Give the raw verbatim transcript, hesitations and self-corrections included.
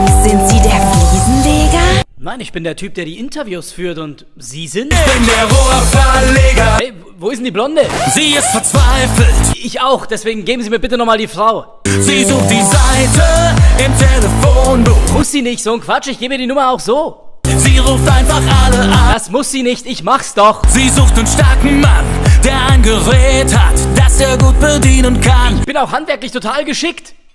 Sind Sie der Fliesenleger? Nein, ich bin der Typ, der die Interviews führt und Sie sind? Ich bin der Rohrverleger. Hey, wo ist denn die Blonde? Sie ist verzweifelt. Ich auch, deswegen geben Sie mir bitte nochmal die Frau. Sie sucht die Seite im Telefonbuch. Muss sie nicht, so ein Quatsch, ich gebe ihr die Nummer auch so. Sie ruft einfach alle an. Das muss sie nicht, ich mach's doch. Sie sucht einen starken Mann, der ein Gerät hat, das er gut bedienen kann. Ich bin auch handwerklich total geschickt.